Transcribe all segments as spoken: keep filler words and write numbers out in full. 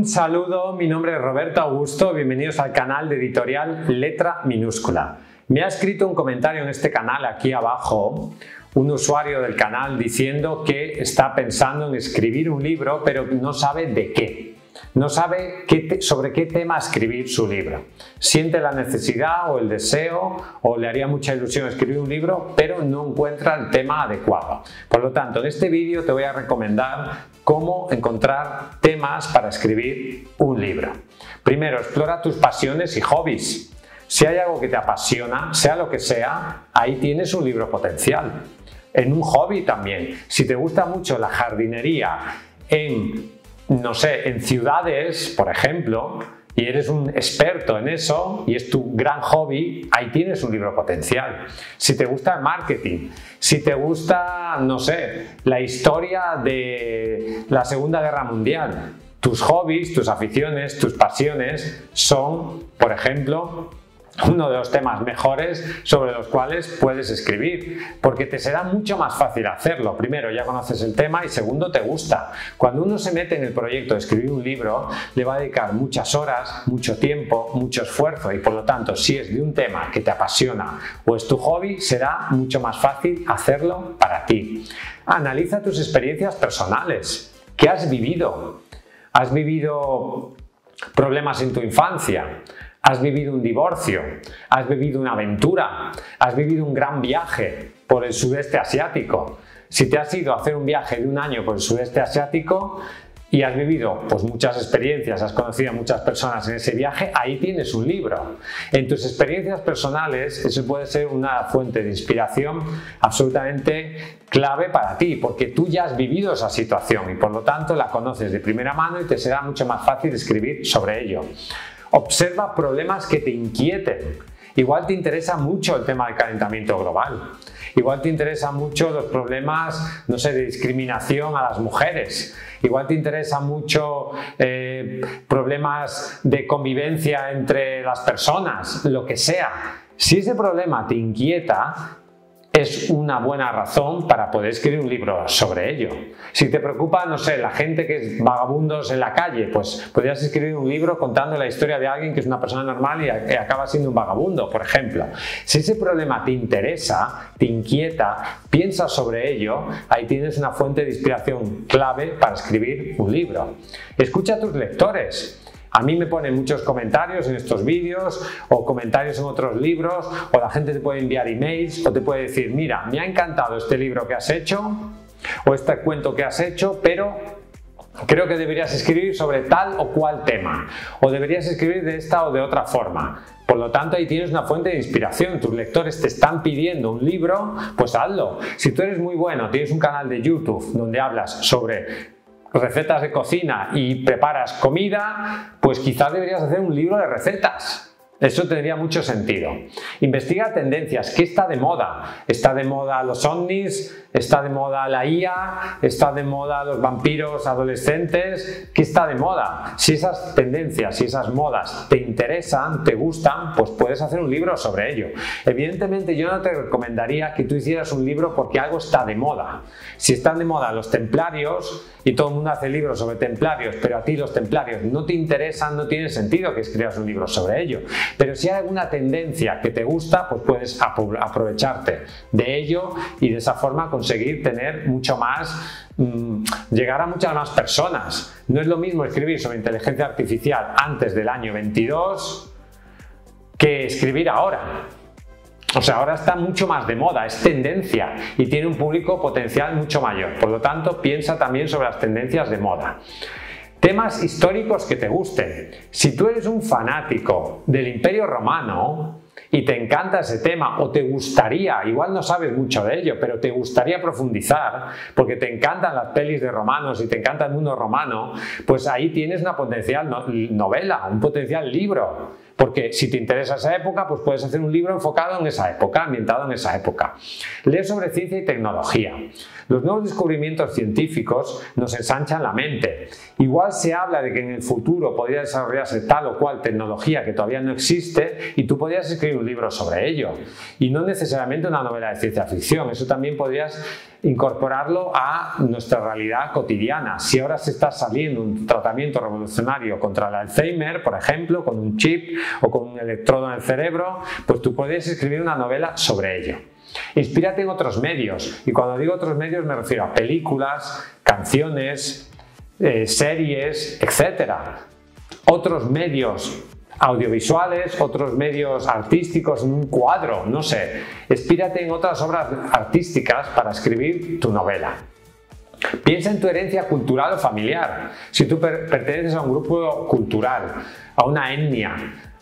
Un saludo, mi nombre es Roberto Augusto, bienvenidos al canal de Editorial Letra Minúscula. Me ha escrito un comentario en este canal aquí abajo, un usuario del canal diciendo que está pensando en escribir un libro, pero no sabe de qué. No sabe qué te, sobre qué tema escribir su libro. Siente la necesidad o el deseo o le haría mucha ilusión escribir un libro, pero no encuentra el tema adecuado. Por lo tanto, en este vídeo te voy a recomendar cómo encontrar temas para escribir un libro. Primero, explora tus pasiones y hobbies. Si hay algo que te apasiona, sea lo que sea, ahí tienes un libro potencial. En un hobby también. Si te gusta mucho la jardinería en no sé, en ciudades, por ejemplo, y eres un experto en eso y es tu gran hobby, ahí tienes un libro potencial. Si te gusta el marketing, si te gusta, no sé, la historia de la Segunda Guerra Mundial, tus hobbies, tus aficiones, tus pasiones son, por ejemplo, uno de los temas mejores sobre los cuales puedes escribir, porque te será mucho más fácil hacerlo. Primero, ya conoces el tema y segundo, te gusta. Cuando uno se mete en el proyecto de escribir un libro, le va a dedicar muchas horas, mucho tiempo, mucho esfuerzo y por lo tanto, si es de un tema que te apasiona o es tu hobby, será mucho más fácil hacerlo para ti. Analiza tus experiencias personales. ¿Qué has vivido? ¿Has vivido problemas en tu infancia? ¿Has vivido un divorcio? ¿Has vivido una aventura? ¿Has vivido un gran viaje por el sudeste asiático? Si te has ido a hacer un viaje de un año por el sudeste asiático y has vivido pues, muchas experiencias, has conocido a muchas personas en ese viaje, ahí tienes un libro. En tus experiencias personales, eso puede ser una fuente de inspiración absolutamente clave para ti, porque tú ya has vivido esa situación y por lo tanto la conoces de primera mano y te será mucho más fácil escribir sobre ello. Observa problemas que te inquieten. Igual te interesa mucho el tema del calentamiento global. Igual te interesan mucho los problemas, no sé, de discriminación a las mujeres. Igual te interesan mucho eh, problemas de convivencia entre las personas, lo que sea. Si ese problema te inquieta, es una buena razón para poder escribir un libro sobre ello. Si te preocupa, no sé, la gente que es vagabundos en la calle, pues podrías escribir un libro contando la historia de alguien que es una persona normal y acaba siendo un vagabundo, por ejemplo. Si ese problema te interesa, te inquieta, piensas sobre ello, ahí tienes una fuente de inspiración clave para escribir un libro. Escucha a tus lectores. A mí me ponen muchos comentarios en estos vídeos o comentarios en otros libros o la gente te puede enviar emails o te puede decir, mira, me ha encantado este libro que has hecho o este cuento que has hecho, pero creo que deberías escribir sobre tal o cual tema o deberías escribir de esta o de otra forma. Por lo tanto, ahí tienes una fuente de inspiración. Tus lectores te están pidiendo un libro, pues hazlo. Si tú eres muy bueno, tienes un canal de YouTube donde hablas sobre recetas de cocina y preparas comida, pues quizás deberías hacer un libro de recetas. Eso tendría mucho sentido. Investiga tendencias. ¿Qué está de moda? ¿Está de moda los ovnis? ¿Está de moda la I A? ¿Está de moda los vampiros adolescentes? ¿Qué está de moda? Si esas tendencias, si esas modas te interesan, te gustan, pues puedes hacer un libro sobre ello. Evidentemente yo no te recomendaría que tú hicieras un libro porque algo está de moda. Si están de moda los templarios y todo el mundo hace libros sobre templarios, pero a ti los templarios no te interesan, no tiene sentido que escribas un libro sobre ello. Pero si hay alguna tendencia que te gusta, pues puedes aprovecharte de ello y de esa forma conseguir tener mucho más, mmm, llegar a muchas más personas. No es lo mismo escribir sobre inteligencia artificial antes del año veintidós que escribir ahora. O sea, ahora está mucho más de moda, es tendencia y tiene un público potencial mucho mayor. Por lo tanto, piensa también sobre las tendencias de moda. Temas históricos que te gusten. Si tú eres un fanático del Imperio Romano y te encanta ese tema o te gustaría, igual no sabes mucho de ello, pero te gustaría profundizar porque te encantan las pelis de romanos y te encanta el mundo romano, pues ahí tienes una potencial novela, un potencial libro. Porque si te interesa esa época, pues puedes hacer un libro enfocado en esa época, ambientado en esa época. Lee sobre ciencia y tecnología. Los nuevos descubrimientos científicos nos ensanchan la mente. Igual se habla de que en el futuro podría desarrollarse tal o cual tecnología que todavía no existe y tú podrías escribir escribir un libro sobre ello. Y no necesariamente una novela de ciencia ficción, eso también podrías incorporarlo a nuestra realidad cotidiana. Si ahora se está saliendo un tratamiento revolucionario contra el Alzheimer, por ejemplo, con un chip o con un electrodo en el cerebro, pues tú podrías escribir una novela sobre ello. Inspírate en otros medios, y cuando digo otros medios me refiero a películas, canciones, eh, series, etcétera. Otros medios audiovisuales, otros medios artísticos, un cuadro, no sé. Inspírate en otras obras artísticas para escribir tu novela. Piensa en tu herencia cultural o familiar. Si tú per- perteneces a un grupo cultural, a una etnia,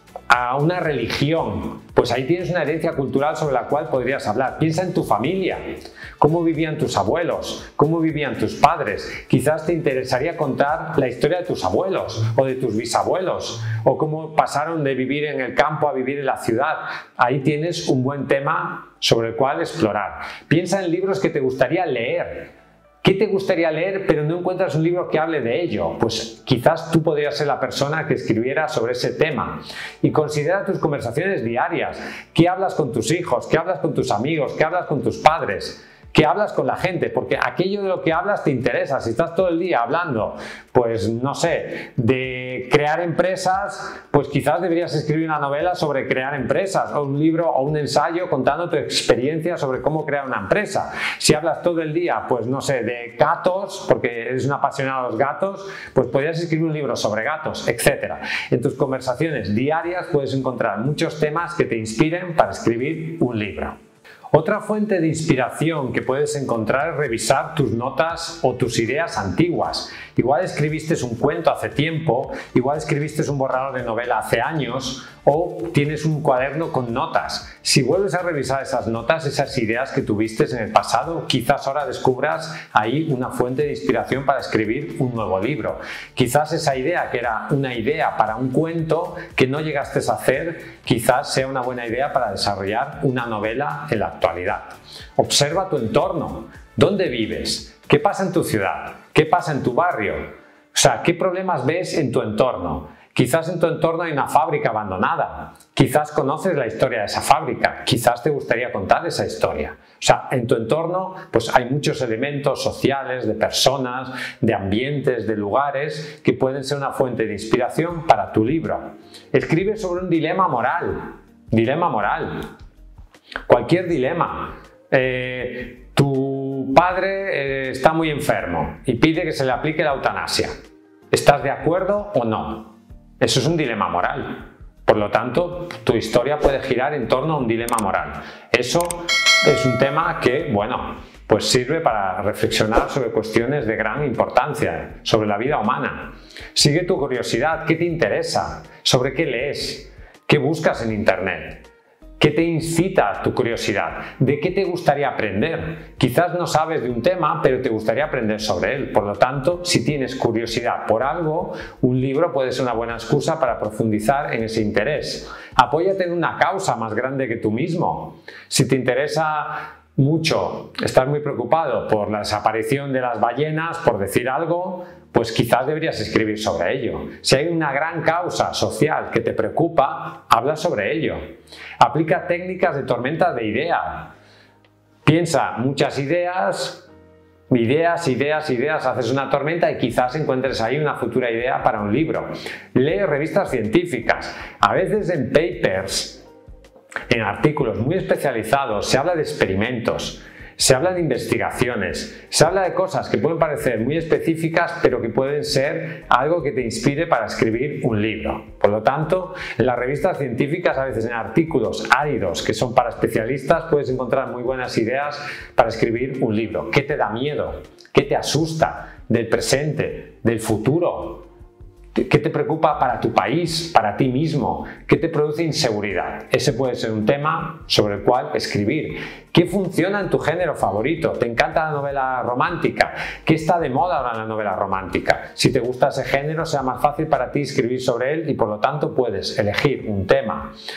a una religión, pues ahí tienes una herencia cultural sobre la cual podrías hablar. Piensa en tu familia, cómo vivían tus abuelos, cómo vivían tus padres. Quizás te interesaría contar la historia de tus abuelos o de tus bisabuelos, o cómo pasaron de vivir en el campo a vivir en la ciudad. Ahí tienes un buen tema sobre el cual explorar. Piensa en libros que te gustaría leer. ¿Qué te gustaría leer pero no encuentras un libro que hable de ello? Pues quizás tú podrías ser la persona que escribiera sobre ese tema. Y considera tus conversaciones diarias. ¿Qué hablas con tus hijos? ¿Qué hablas con tus amigos? ¿Qué hablas con tus padres? ¿Qué hablas con la gente? Porque aquello de lo que hablas te interesa. Si estás todo el día hablando, pues no sé, de crear empresas, pues quizás deberías escribir una novela sobre crear empresas, o un libro o un ensayo contando tu experiencia sobre cómo crear una empresa. Si hablas todo el día, pues no sé, de gatos, porque eres un apasionado de los gatos, pues podrías escribir un libro sobre gatos, etcétera. En tus conversaciones diarias puedes encontrar muchos temas que te inspiren para escribir un libro. Otra fuente de inspiración que puedes encontrar es revisar tus notas o tus ideas antiguas. Igual escribiste un cuento hace tiempo, igual escribiste un borrador de novela hace años, o tienes un cuaderno con notas. Si vuelves a revisar esas notas, esas ideas que tuviste en el pasado, quizás ahora descubras ahí una fuente de inspiración para escribir un nuevo libro. Quizás esa idea, que era una idea para un cuento que no llegaste a hacer, quizás sea una buena idea para desarrollar una novela en la actualidad. Observa tu entorno. ¿Dónde vives? ¿Qué pasa en tu ciudad? ¿Qué pasa en tu barrio? O sea, ¿qué problemas ves en tu entorno? Quizás en tu entorno hay una fábrica abandonada. Quizás conoces la historia de esa fábrica. Quizás te gustaría contar esa historia. O sea, en tu entorno pues hay muchos elementos sociales, de personas, de ambientes, de lugares que pueden ser una fuente de inspiración para tu libro. Escribe sobre un dilema moral. Dilema moral. Cualquier dilema. Eh, tu padre eh, está muy enfermo y pide que se le aplique la eutanasia. ¿Estás de acuerdo o no? Eso es un dilema moral. Por lo tanto, tu historia puede girar en torno a un dilema moral. Eso es un tema que, bueno, pues sirve para reflexionar sobre cuestiones de gran importancia, sobre la vida humana. Sigue tu curiosidad. ¿Qué te interesa? ¿Sobre qué lees? ¿Qué buscas en Internet? ¿Qué te incita tu curiosidad? ¿De qué te gustaría aprender? Quizás no sabes de un tema, pero te gustaría aprender sobre él. Por lo tanto, si tienes curiosidad por algo, un libro puede ser una buena excusa para profundizar en ese interés. Apóyate en una causa más grande que tú mismo. Si te interesa mucho, estás muy preocupado por la desaparición de las ballenas, por decir algo, pues quizás deberías escribir sobre ello. Si hay una gran causa social que te preocupa, habla sobre ello. Aplica técnicas de tormenta de idea. Piensa muchas ideas, ideas, ideas, ideas, haces una tormenta y quizás encuentres ahí una futura idea para un libro. Lee revistas científicas. A veces en papers, en artículos muy especializados, se habla de experimentos, se habla de investigaciones, se habla de cosas que pueden parecer muy específicas, pero que pueden ser algo que te inspire para escribir un libro. Por lo tanto, en las revistas científicas, a veces en artículos áridos que son para especialistas, puedes encontrar muy buenas ideas para escribir un libro. ¿Qué te da miedo? ¿Qué te asusta del presente, del futuro? ¿Qué te preocupa para tu país, para ti mismo? ¿Qué te produce inseguridad? Ese puede ser un tema sobre el cual escribir. ¿Qué funciona en tu género favorito? ¿Te encanta la novela romántica? ¿Qué está de moda ahora en la novela romántica? Si te gusta ese género, será más fácil para ti escribir sobre él y por lo tanto puedes elegir un tema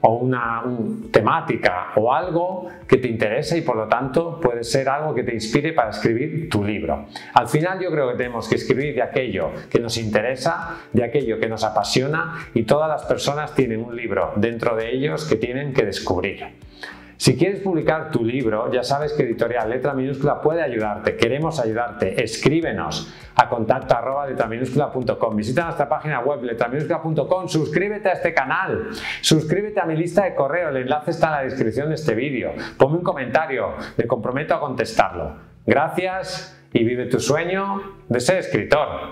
o una un, temática o algo que te interesa y por lo tanto puede ser algo que te inspire para escribir tu libro. Al final yo creo que tenemos que escribir de aquello que nos interesa, de aquello que nos apasiona, y todas las personas tienen un libro dentro de ellos que tienen que descubrir. Si quieres publicar tu libro, ya sabes que Editorial Letra Minúscula puede ayudarte. Queremos ayudarte. Escríbenos a contacto arroba letraminúscula punto com. Visita nuestra página web letraminúscula punto com. Suscríbete a este canal. Suscríbete a mi lista de correo. El enlace está en la descripción de este vídeo. Ponme un comentario. Me comprometo a contestarlo. Gracias y vive tu sueño de ser escritor.